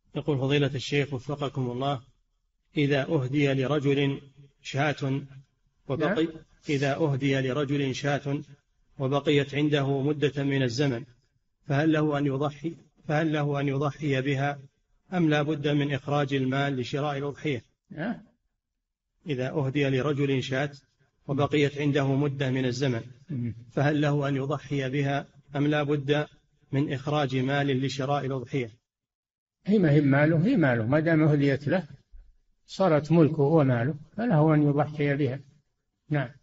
يقول فضيلة الشيخ وفقكم الله: إذا أهدي لرجل شاة نعم. وبقي إذا أهدي لرجل شاة وبقيت عنده مدة من الزمن، فهل له أن يضحي بها أم لا بد من إخراج المال لشراء الأضحية؟ إذا أهدي لرجل شاة وبقيت عنده مدة من الزمن، فهل له أن يضحي بها أم لا بد من إخراج مال لشراء الأضحية؟ هي ماله، هي ماله، ما دام أهديت له صارت ملكه وماله، فله أن يضحي بها. نعم.